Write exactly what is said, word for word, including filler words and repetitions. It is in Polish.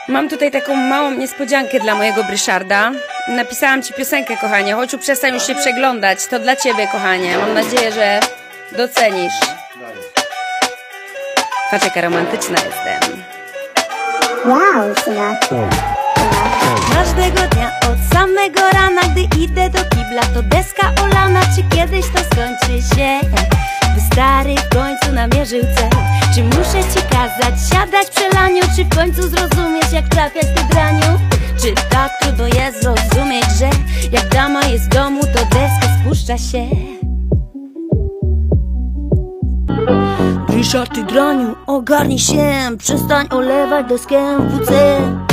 Mam tutaj taką małą niespodziankę dla mojego Ryszarda. Napisałam ci piosenkę, kochanie. Chodź, przestań już się przeglądać. To dla ciebie, kochanie. Mam nadzieję, że docenisz. Patrz, jaka romantyczna jestem. Wow, syna. Każdego dnia od samego rana, gdy idę do kibla, to deska olana. Czy kiedyś to skończy się? By stary w końcu namierzył cel. Czy muszę ci kazać siadać przy laniu? Czy w końcu zrozumiesz, jak trafiać ty draniu? Czy tak trudno jest zrozumieć, że jak dama jest w domu, to deska spuszcza się? Ryszard, ty draniu, ogarnij się. Przestań olewać deskę w W C.